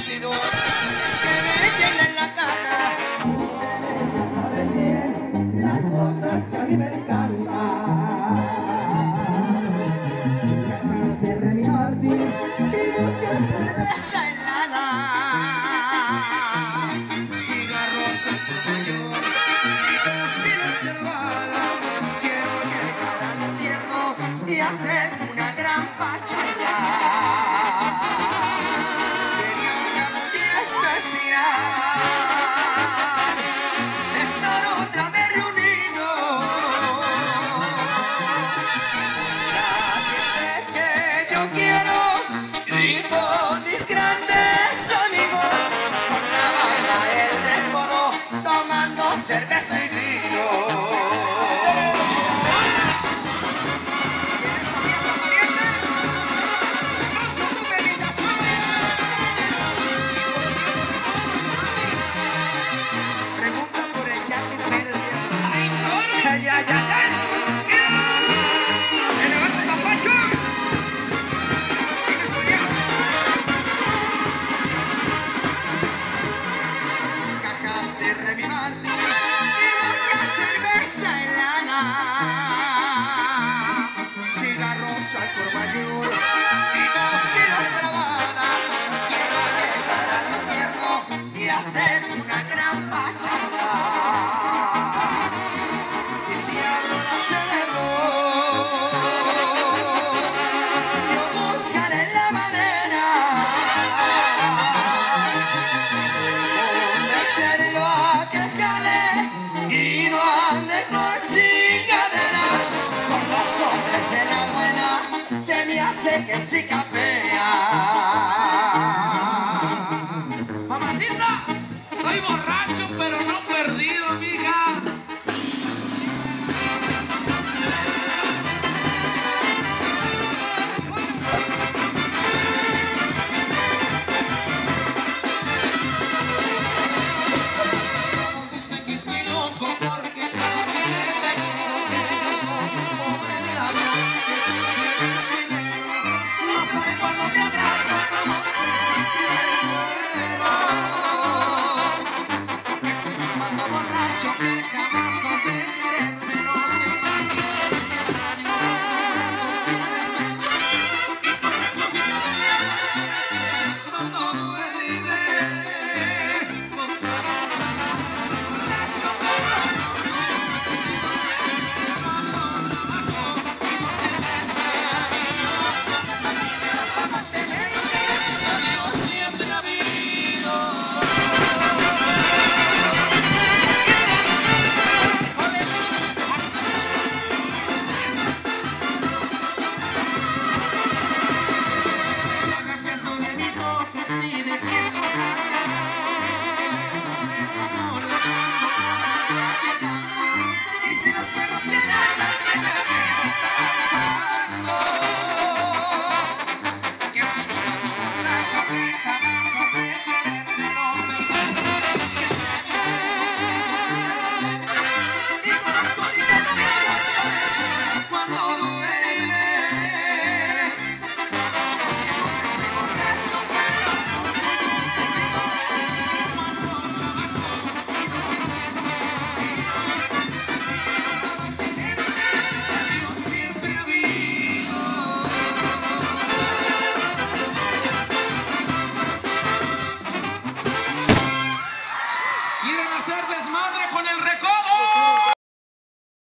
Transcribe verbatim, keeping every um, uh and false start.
vestidor que me llena en la cara. Sabe bien las cosas que a mí me encantan. De Remy Martin y muchas Esa helada, cigarros al por mayor y pastillas de Nevada. Quiero llegar al infierno y hacer una gran pachanga. Sería una muy especial estar otra vez reunidos. La gente que yo quiero y con mis grandes amigos, con la banda El Recodo, tomando cerveza y vino. Pregunta por el Jackie Pérez. ¡Ay, no! ¡Ay, ay, ay, ay! ¡Elevante, papacho! ¿Quién estudia? Cajas de Remy Martin y mucha cerveza en lana, cigarros al por mayor y dos tiras grabadas. Quiero llegar al infierno y hacer una gran pachanga. Si el diablo la celebró, yo buscaré la manera convencerlo a que jale y no ande con chingaderas. Con los hombres de la buena se me hace que sí capea. Mamacita, soy borracho pero no perdido, mija. Dicen que estoy loco porque saben que yo soy un pobre milagro. Que estoy negro, no sabe cuando me abraza como se quiero. Que soy un mando borracho que jamás os de quererme. No sé cuántos años brazos que me estén y por la cosita de miedo no duele.